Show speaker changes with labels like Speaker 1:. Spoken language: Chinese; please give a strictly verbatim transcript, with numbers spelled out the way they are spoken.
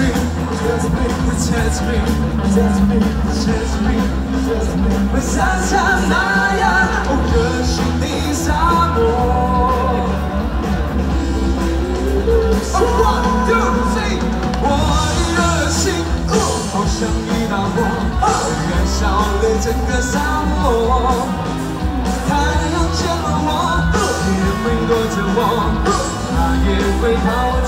Speaker 1: touch me, touch me, touch me, touch me, touch me， 会像像那样，哦，热心的沙漠。One two three， 我的热心，好像一把火，燃烧了整个沙漠。太阳见了我，也会躲着我，它也会跑。